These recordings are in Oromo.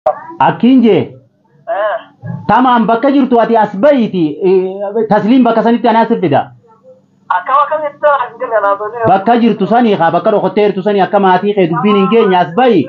Akinje. Tamam bakka jirtu ati asbayti tasliim bakka sanitti ana asfida. Akkama kamitti angala laabane. Bakka jirtu sani ha bakka dhokotee jirtu sani akka maatii kee dubbiin hin geenye asbayi.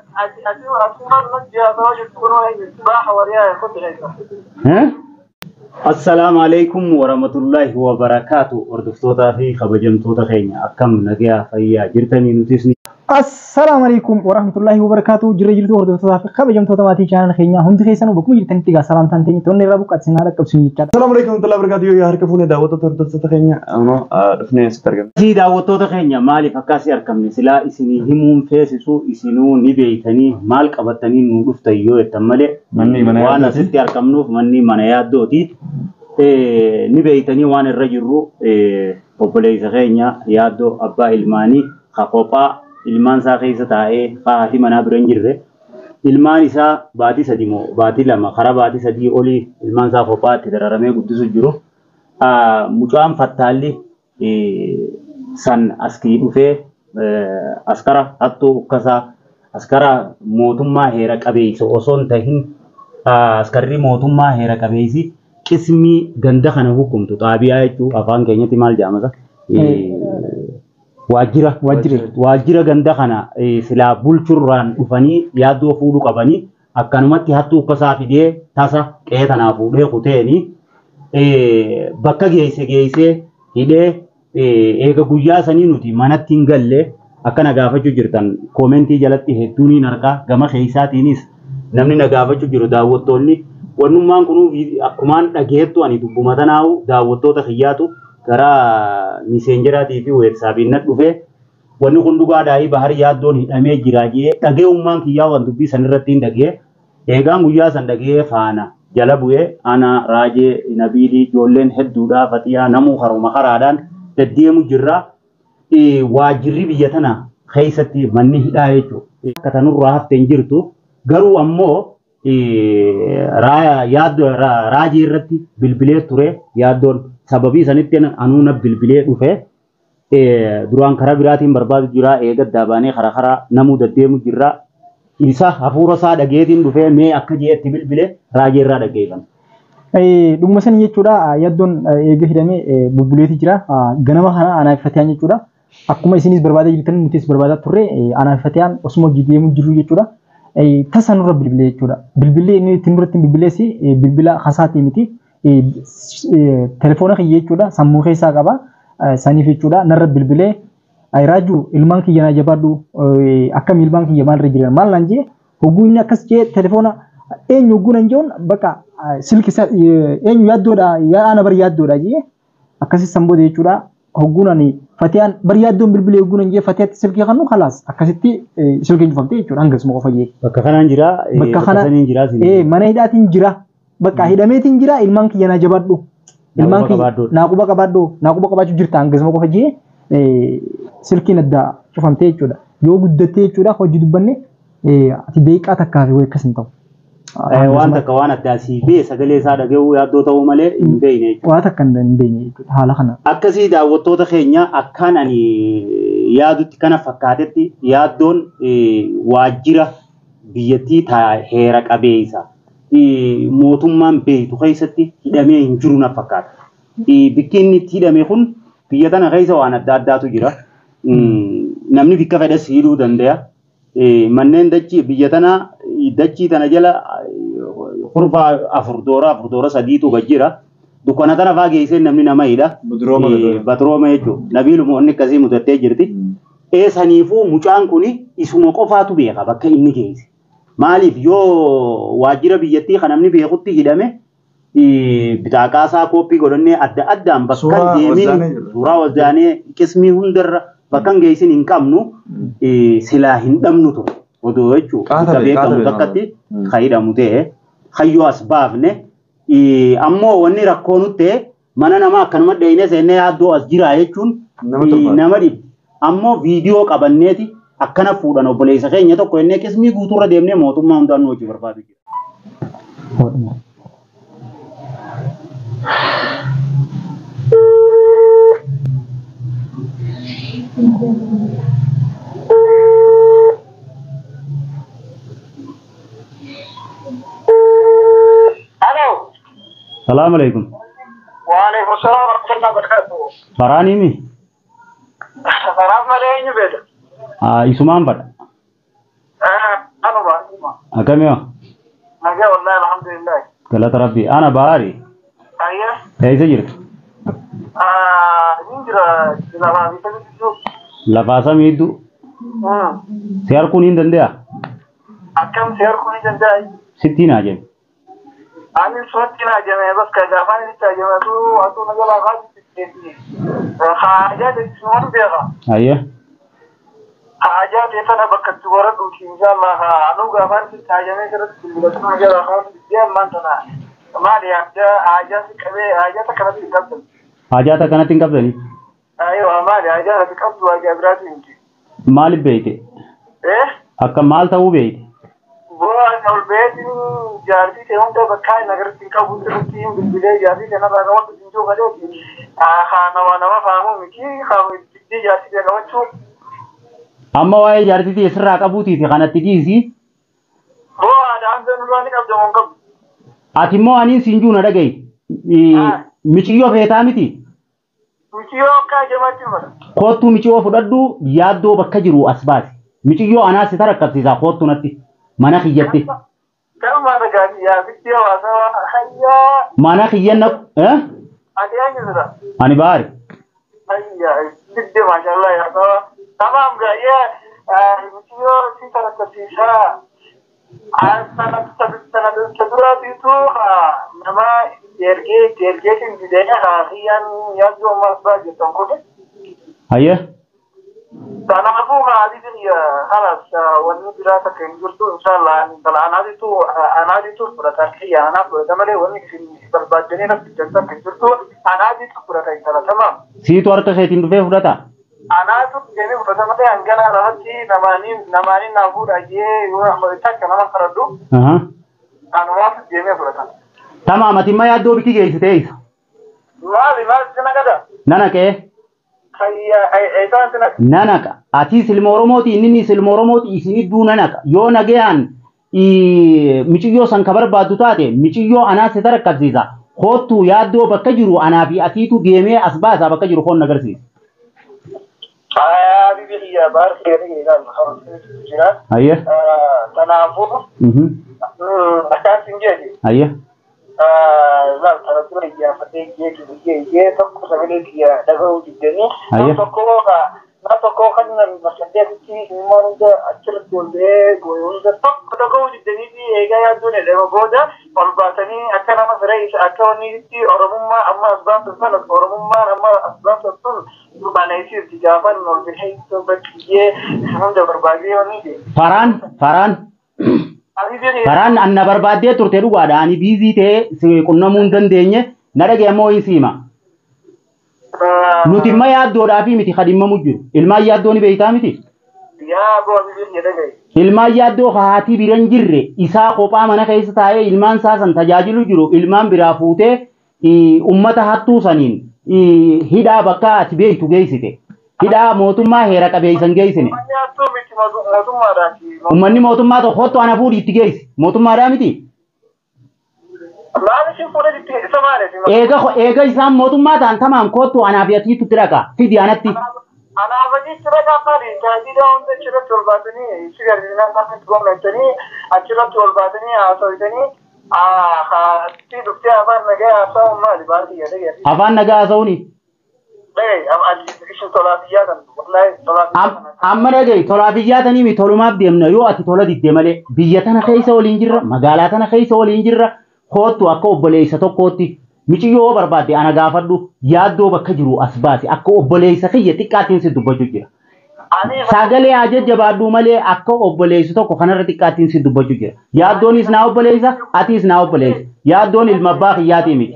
Assalamu alaikum warahmatullahi wabarakatuh. Hordoftoota fi kabajamtoota keenya akkam nagaa fayyaa jirtanii nutis ni. السلام عليكم ورحمة الله وبركاته. جريجلتو وردوتو في خبر جمتو تماتي كان خينا هم تخيسانو بكم جرتني تيجا سلام تانتيني توني رابوك أتسنا لك بسني كات. السلام عليكم ورحمة الله وبركاته. يا هركفوني دعوة تردد تخينا أنا رفني استرجم. في دعوة تخينا مالي فكاسي أركمني سلا إسني هموم فيسسو إسنو نبيتني مالك أبتني نودف تيجو التملي مني وانا ستي أركمنو مني منياد دوتي نبيتني وانا الرجل popolei خينا يادو أبا إلماني خقوبا ilmaan isaa keessa taa'ee haati manaa bira hin jirre ilmaan isaa baatii sadii moo baatii lama karaa baatii sadii olii ilmaan isaa kophaatti dararamee guddisu jiru mucaan fattaalli san askii dhufee askara hattuu ukkasaa askara mootummaa heera qabeessa osoo hin tahin askarri mootummaa heera qabeessi qismii ganda kana hukumtu xaabiyaa jechuun afaan keenyatti maal jedhamasa wajjira ganda kana silaa bulchurraan dhufanii yaaddoo fuudhuu qabanii akkanumatti hattuu ukkasaa fidee tasa qe'ee tanaa fuudhee kuteeni bakka geessee hidhee eega guyyaa sanii nuti manatti hin galle akka na gaafachuu jirtan koomentii jalatti hedduun hin argaa gama keessaatiinis namni na gaafachuu jiru daawwattoonni wannummaan kunuu akkumaan dhageettu ani dubbuma tanaa'u daawwattoota kiyyaatu gara miseenjeraatii fi weebsaabiin nat dhufe wanni kun dhugaadhaa bahar yaaddoon hidhamee jira jee dhagee ummaan kiyyaa waan dubbii san irratti hin dhagee eegaan guyyaa san dhagee faana jala bu'ee ana raajee nabiidii ijoolleen hedduudhaa fatiyaa namuu haruma karaadhaan deddeemu jirra waajjirri biyya tana keessatti manni hidhaa jechuudha akka tanurraa hafteen jirtu garuu ammoo raajii irratti bilbilee ture yaaddoon sababii sanitti anuuna bilbilee dhufe duraan karaa biraatiin barbaadu jira eegaddaa baanee karaa namuu deddeemu jirra isa hafuura isaa dhageetiin dhufee mee akka jeetti bilbilee raajii irraa dhageeffame. Dhuguma sanii jechuudha yaaddoon eega hidhamee bubbuleeti jira ganama kana anaaffatee jechuudha akkuma isinis barbaadaa jirtan nutis barbaadaa turre anaaffatee osuma hojii deemu jiru jechuudha. Tasanurra bilbilee jechuudha bilbilee inni ittiin duratti bilbileessi bilbila hasaatii miti. Telefoona kiyya jechuudha sammuu keessaa qaba saniif jechuudha narra bilbilee raajuu ilmaan kiyya na jabaadhu akkam ilmaan kiyya maalirra jiran maal naan jee hogguu inni akkas jee telefoona eenyu hogguu nan jehuun bakka silki eenyu yaaddoodha ana bar yaaddoodha jee akkasii samboode jechuudha hogguu nani fatiyaan bar yaaddoon bilbilee hogguu nan jee fatiyaatti silkii kannu khalaas akkasitti silkii cufamte jechuudha hangasuma qofa jee bakka kanaan jira bakka kana mana hidhaatiin jira bakka hidhameetiin jira ilmaan kiyya na jabaadhu ilmaan kiyya naaquba qabaachuu jirta hangasuma qofa jee silkiin adda cufamte jechuudha yoo guddatte jechuudha hojii dubbanne ati deeqaa takkaa fi akkas hin ta'u. Waan takka waan addaa si bee sagalee isaa dhaga'uu yaaddoo ta'uu malee hin beekne jechuudha. Waan takka hin beekne jechuudha haala kana. Akkasii daawwattoota keenya akkaan ani yaadutti kana fakkaatetti yaaddoon waajjira biyyattii heera qabeessa. Mootummaan beektu keessatti hidhamee hin jiru na fakkaata. Bikki inni itti hidhame kun biyya tana keessa waan adda addaatu jira. Namni bikka fedhas hidhuu danda'a. Manneen dachii biyya tana dachii tana jala kurfaa afur doora sadiitu jira. Dukkana tana faa geessee namni nama hidha. Batrooma jechuudha. Nabiiluma onni akkasii mutattee jirti. Saniifuu mucaan kuni isuma qofaatu beeka bakka inni geesse. Maaliif yoo waajjira biyyattii kan namni beekutti hidhame bitaaqaasaa kooppii godhannee adda addaan bakka deemin suuraa wajjaanee qismii hundarra bakka geessin hin qabnu silaa hin dhabnu ture odoo jechuudha akka beekamu takkatti kan hidhamu ta'e kayyoo as baafne ammoo wanni rakkoo nutti mana namaa akkanuma dheeyne seennee yaaddoo as jira jechuun nama dhibbi ammoo viidiyoo qabanneeti. Akkana fuudhan obboleessa keenya tokko innee qismii guutuurra deemnee mootummaa hundaan hojii barbaadu jira. الو السلام عليكم. وعليكم السلام ورحمه الله وبركاته. براني مي. خلاص ما لين بيت. يسمان بدا. انا ما أكمل. ما جاء والله الحمد لله. قالت ربي أنا باري. ايوه. إيش جرت؟ نجرا لا ما بيتجو. لفاسا ميدو. سيار كونين دنديا. أكم سير كوني جنداي. 60 أجل. أنا صوت كنا جماعة بس كجامعة نتاجمع تو نجلا غادي تجيني. حاجات اسمه بيها. أيه. حاجات أنا بكتورة دوشي إن شاء الله أنا جامعة نتاجمع كرت بس نجلا غادي تجيء ما تنا. ما دي حاجات كذا حاجات كذا تكتب. حاجات كانت تنقبلني. أيوة ما دي حاجات تكتب حاجات براسي. مال بيتي. إيه؟ أكمل مال تاو بيتي. buat البيت جارتي تيوم ده بكاي نقدر تنكا بوترتين بالبداية جارتي أنا بقى وقت تنجو غلط خانة وانا ما فاهمه مكي خامو بدي جارتي ده قوي شو أما واي جارتي تي إسرع كابوتي في قناة تجيزي. هو أنا عندنا نواني قبل ما نقبل أتيمو أني سينجو نرجعي. ميشيو فيتامتي. مكيو كا جماعتي مرة خوتو ميشيو فدادو يادو بكجرو أسباس. ميشيو أنا ستارك كتيزا خوتو نتي. mana khiyyatti كم مرة قاعد يا بدي واسوا حيا mana khiyyanna أدي أنا زرا ani baari حيا بدي ما شاء الله يا سوا تمام قاعد مكيو سيترك كتيشا sana dura itu nama terge sing bidanya harian yang jo mas bagi tongkol ayya sana aku hadi ya halas wani dirasa kan jurtu insyaallah kalau anak itu berada ya anak berada male wani sing berbadane na bidanta kan jurtu anak itu berada inshallah tamam siitu harka keetiin dhufee fudhata anak itu jadi berada male angana rahati namani nabu aje wa takka nama karadu anu wasu jadi berada tamaam ati imma yaaddoo biki geessite eeysa maal kana kada nanaqee nanaqa ati silma oromooti inni silma oromooti isiniduu nanaqa yoo nagayaan michiyyoo san ka barbaaddu taate michiyyoo anaa si tarakkabsiisa hoottuu yaaddoo bakka jiru anaa fi atiitu deemee as baasaa bakka jiru hoon agarsiisa. Bibiya baar keerii kan jira. Ayya. Kanaafuu. Akkaan sinjeeti. Ayya. Laal kana dura iyyafatee gee tokko sagalee kiyya dhaga'uu diddanii. Ayya. Na tokko kan masaddeetti immoo hunda achirratti walbee hunda tokko dhaga'uu diddanii fi eegaa yaadduun edhama booda ol baatanii akka nama fira isa akka wanniitti oromummaa amma asbaabta sana oromummaan amma asbaabta sun durbaanaysiirti gaafan ol bihee bakkiyyee hunda barbaadee wanniiti. Faraan anna barbaaddee turte dhugaadha ani biizii ta'ee qunnamuu hin dandeenye na dhagee ammoo hin siima. Nuti imma yaaddoodhaa fi miti kadhimmamu jiru. Ilmaan yaaddoo ni beektaa miti. Ilmaan yaaddoo haatii biran jirre isaa kophaa mana keessa taa'ee ilmaan isaa san tajaajilu jiru ilmaan biraa fuutee ummata hattuu saniin hidhaa bakka ati beektu geessite. Hidhaa mootummaa heera qabeessan geessine. Ummanni mootummaa tokko hottu ana fuudhi itti geessi. Mootummaadhaa miti. Eega isaan mootummaa ta'an tamaan kottu anaa fi atiitu tiraqa fidi anatti. Anaa fi tiraqa maali? Tajaajila hunda achirratti ol baatanii si gargaaranii akka goonatanii achirratti ol baatanii haasawitanii si dhuftee afaan nagaa haasawuun maali baasii yaadee. Afaan nagaa haasawuni. Amma dhaga'i tolaafiyyaa tanii mi tolumaaf deemna yoo ati tola diddee malee biyya tana keessa waliin jirra magaalaa tana keessa waliin jirra. Kottu akka obboleessa tokkootti michiyyoo barbaadde ana gaafadhu yaaddoo bakka jiru as baasi akka obboleessa kiyya xiqqaattiin si dubbachuu jira. Sagalee ajajjabaadhu malee akka obboleessi tokko kanarra xiqqaattiin si dubbachuu jira. Yaaddoonis naa obboleessa atiis naa obboleessa. Yaaddoon ilma abbaa kiyyaatii miti.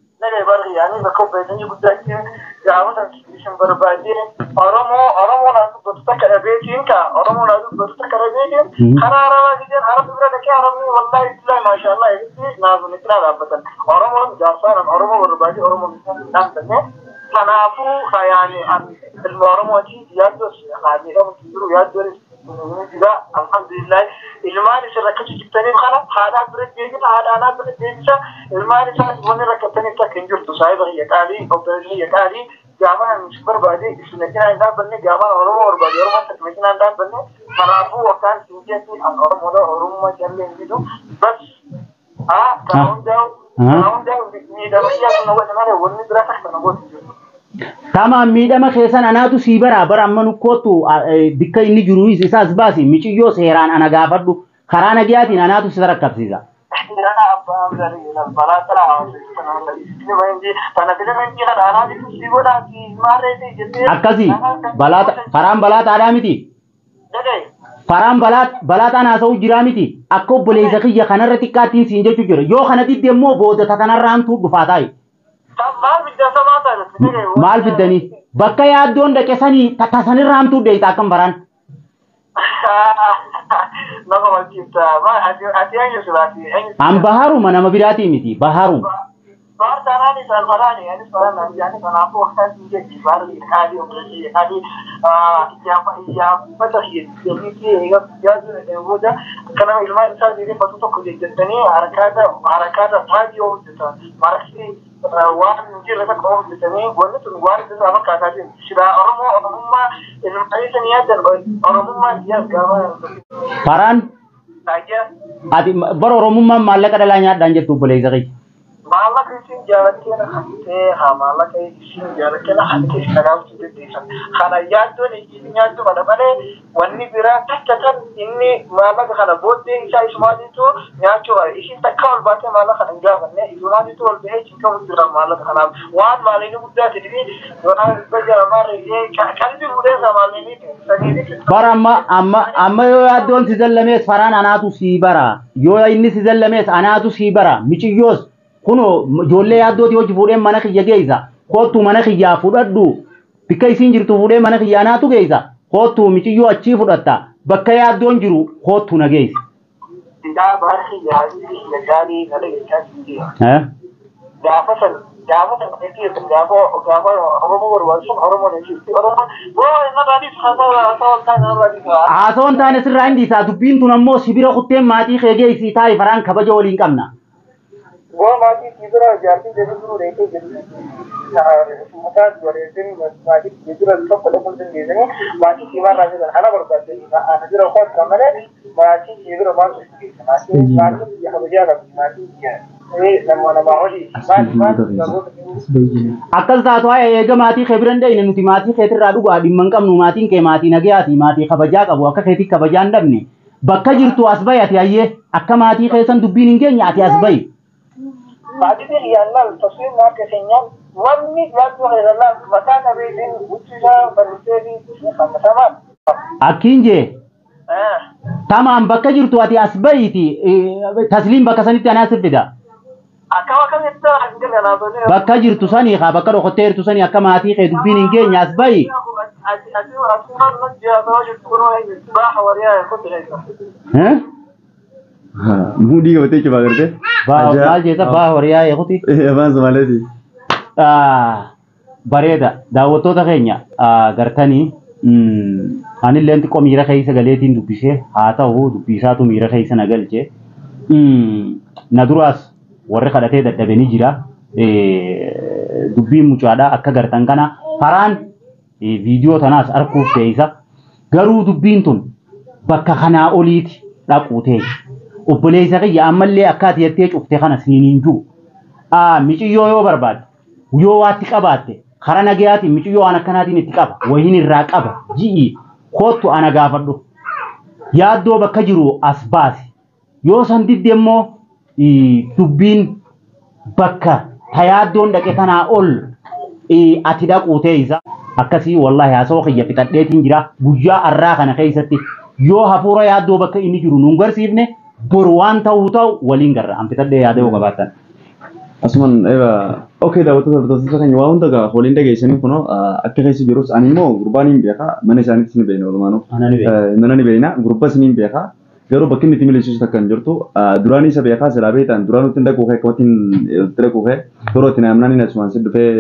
Oromoo naa dubbatu takka dhabeetiin ka Oromoo naa dubbatu takka dhabeetiin karaa arabaa giddeen arabni bira dhaqee arabni wallahi billahi maashaallah eegitti naaf nitti naa dhaabbatan Oromoon jaarsaan Oromoo barbaade Oromoo bisan dhaamtanne kanaafuu yaani ilma Oromooti yaaddoo haadhiidhamu jiru yaaddoo لا الحمد لله المال شركتي جبتني بخلا هذا برد جيجي هذا أنا برد جيجي المال شركتني ركبتني تكنجر تصايب هي كاري أو برد هي كاري جامعة مش بربادي سنتين عندنا بني جامعة أورو بربادي أورو ما تكملين عندنا بني مرافو وكان سنتي عن أورو مودا أورو ما جنبين جدو بس كانون داو ميدا بيا كنا وجهنا وني دراسة كنا بوت Tamam miidhama keessan anaatu sii bara amma nu kootu bikka inni jiru isaas baasi miciyyoo seeraan ana gaafadhu karaa nagiyaatiin anaatu si rakkabsiisa. Akkasii karaan balaataadhaa miti. Karaan balaataan haasa'u jiraa miti. Akka obboleessa kiyya kanarra xiqqaattiin siin jechuu jira. Yoo kana didde immoo booda kanarraan tuu dhufaa taa'e. Maal fiddanii bakka yaaddoon dhaqe sanii tasanirraa hamtuu deeyita akkam baraan. An baharuma nama biraatii miti baharuma. Bahar tanani salmarani yani salman yani kana ko kan je di bar kali umri kali ya patahir yani ki ya ne woda kana ilma insan diri patu to ko jettani harakata thaji o jeta marasi wan jira ka ko jettani wala tun wan da sama ka ta shira oromma ilma aysan yadan oromma ya gama Paran adi bar oromma mallaka dalanya dan jettu boleh zaki. Malah krisin jalan kena hati, malah kayak krisin jalan kena hati sekarang sudah desa. Karena jatuh nih, ini jatuh mana-mana. Wanni berat kan ini malah karena boarding saya semua itu jatuh. Isi tak kau baca malah karena enggak mana. Itu nanti tuh lebih jika berat malah karena wan malah ini mudah jadi orang kerja malah ini kan itu mudah sama ini. Bara amma yo yaaddoon si zallamees faraan anaatu sii bara. Yoo inni si zallamees anaatu sii bara. Miciyyoos kuno ijoollee yaaddooti hojii fuudhee mana kiyya geessa. Kootu mana kiyyaa fudhadhu. Bikka isiin jirtu fuudhee mana kiyyaa anaatu geessa. Kootu miciyyoo achii fudhatta. Bakka yaaddoon jiru kootu na geessa. Haasawan taane sirraa hindi isaa dubbiin tun ammoo sibira kuttee maatii kee geessii taa'e faraan kabaja waliin qabna. Gua masih kira jadi dulu rete jadi maka 2000 masih kira top pada pun jadi masih kira raja dan anak berbagai anak kira kau kamera masih kira masih ya kerja masih ya ini nama oli Akkas taatu haa eega maatii kee biran dhayne nuti maatii keetirraa dhugaa dhimman qabnu maatiin kee maatii nagayaati maatii kabajaa qabu akka keetii kabajaa hin dhabne bakka jirtu as bahi ati hayyee akka maatii keessan dubbiin hin geenye ati as bahi. Tadi dia yang taswir nak kesenyap, wanni jatuh adalah maka nabi din ucisa berseri sama-sama. Akinje. Tamam bakka jirtu ati as bahiti taslim bakka sanitti ana sifida. Akawakan itu anjir na bakka jirtu sani ka bakka dhokotee jirtu sani akka maatii kee dubbiin hin geenye as bahi. Mudi ka batee coba garte. Maal jeeta baa horiyaa eeguti. Afaan Somaaleeti. Bareeda daawwattoota keenya gartanii anillee xiqqoo miira keessa galeetiin dubbisee haa ta'u dubbisaatu miira keessa na galche. Na duraas warri kadhatee dadhabanii jira. Dubbiin mucaadhaa akka gartan kana faraan viidiyoo tanaas arguuf teessa. Garuu dubbiin tun bakka kanaa oliiti dhaquu teessi. Obboleessa kiyya ammallee akka ati jettee cuftee kana siiniin jiru. Miciyyoo yoo barbaadde yoo waatti qabaatte karaa nagayaatiin miciyyoo waan akkanaatiin itti qaba wayiin irraa qaba ji'i kootu ana gaafadhu. Yaaddoo bakka jiru as baasi. Yoo san didde immoo dubbiin bakka tayaaddoon dhaqe tanaa ol ati dhaquu teessa. Akkasii wallahi haasawaa kiyya fixadheetiin jira guyyaa arraa kana keessatti yoo hafuura yaaddoo bakka inni jiru nuun garsiifne Burwan tahu walin garra am kita deh ada wakabatan. Asuman oke daawwattoota kan waa hunda gaa waliin dhageessanii kunoo akka keessa jirus ani immoo gurbaan hin beeka mana isaaniitti ni beekna walumaanuu mana ni beekna gurba sin hin beeka garuu bakki inni itti miliisuus takka hin jirtu duraan isa beekaa silaa beektan duraan nutti hin dhaquu kee akkamitti hin dhaquu kee yeroo itti naamnaan inni asumaan si dhufee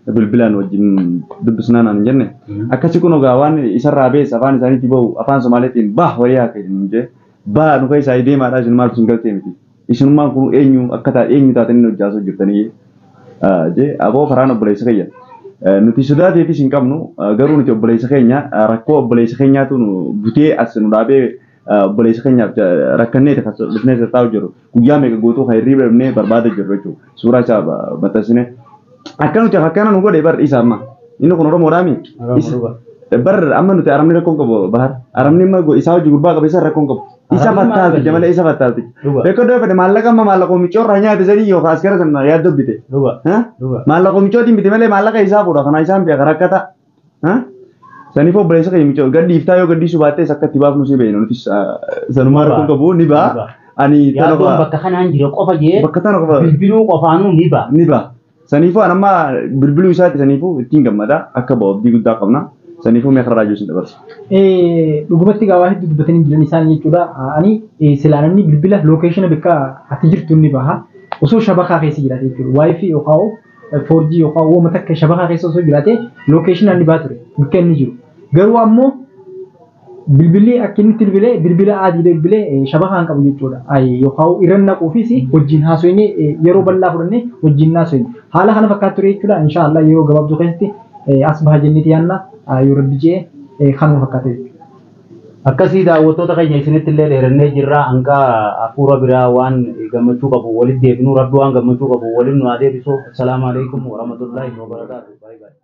bilbilaan wajjin dubbisnaan aan jenne akkasi kun ogaawwan isarraa bees afaan isaaniitti bahu afaan Somaaliitiin bah wayyaa akka jennee bah nu keessaa deemaadhaa isin maal sun galtee miti isinummaan kun eenyu akka eenyu taatanii hojjaasaa jirtanii jee aboo karaan obboleessa keenya nuti sodaateetis hin qabnu garuu nuti obboleessa keenya rakkoo obboleessa keenyaatu nu butee as nu dhaabee obboleessa keenyaaf rakkannee dhufnee taa'u jiru guyyaa meeqa guutuu kan hirriba dhabnee barbaada jirru jechuudha suuraa isaa maxxansine akka nuti akkana nu godhe bar isa amma inni kun Oromoodhaa mi bar amma nuti aramni rakkoon qabu bahar aramni immoo isaa hojii gurbaa qabeessa rakkoon qabu isa fattaati jamalee isa fattaati beekoo doo fedhe maallaqa amma maallaqoo micoorraa nyaate sadii yookaan askara sana yaaddo bite maallaqoo micootiin bite malee maallaqa isaa fuudha kana isaan biya rakkata saniif obboleessa keenya micoo gaddi iftaa yoo gaddi subaattee akka itti baafnu si beeknu nuti sanumaa rakkoon qabu ni baa ani tana bakka kanaan jira qofa jee bakka tana qofa bilbiluu qofaanuu ni baa saniifuu anamma bilbiluu isaatti saniifuu ittiin gammada akka abdii guddaa qabna. Saniifuu meeqa raajuu sin dabarsa. Dhugumatti gaawaa hedduu dubbatanii jiran isaan jechuudha. Ani silaanonni bilbila lookeeshina bakka ati jirtu ni baha. Osoo shabakaa keessa jiraate jechuudha. Waayifii yookaan 4G yookaan uumama takka shabakaa keessa osoo jiraate lookeeshinaan ni baatu bakka inni jiru. Garuu ammoo bilbilli akka inni bilbila adii bilbilee shabakaan qabu jechuudha. Yookaan irra naquufis wajjin haasofnee yeroo bal'aa fudhannee wajjin haasofne. Haala kana fakkaatu ture jechuudha. Inshaallah yeroo gabaabduu keessatti as baha jenneeti yaanna. Yoo rabbi jee kanuma fakkaate. Akkasii daawwattoota keenya isinitti illee dheerannee jirra hanga hafuura biraa waan gammachuu qabu walitti deebinu rabbi waan gammachuu qabu waliin nu haa deebisu. Assalaamu alaikum warahmatullahi wabarakatuh.